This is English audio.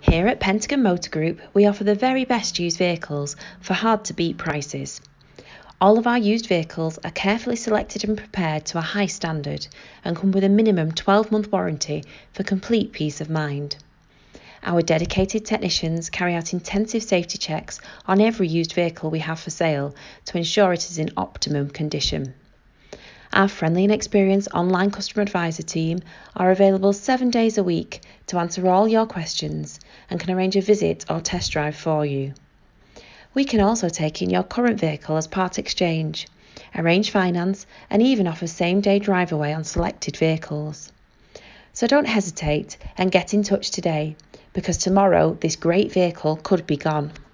Here at Pentagon Motor Group, we offer the very best used vehicles for hard-to-beat prices. All of our used vehicles are carefully selected and prepared to a high standard and come with a minimum 12-month warranty for complete peace of mind. Our dedicated technicians carry out intensive safety checks on every used vehicle we have for sale to ensure it is in optimum condition. Our friendly and experienced online customer advisor team are available 7 days a week to answer all your questions and can arrange a visit or test drive for you. We can also take in your current vehicle as part exchange, arrange finance and even offer same-day drive away on selected vehicles. So don't hesitate and get in touch today, because tomorrow this great vehicle could be gone.